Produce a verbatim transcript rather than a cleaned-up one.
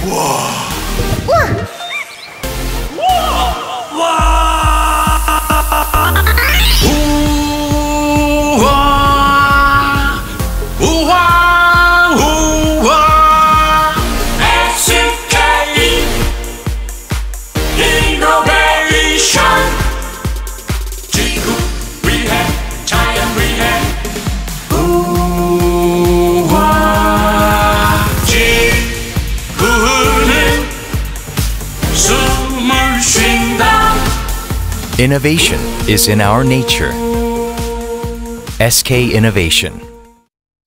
Innovation is in our nature. S K Innovation.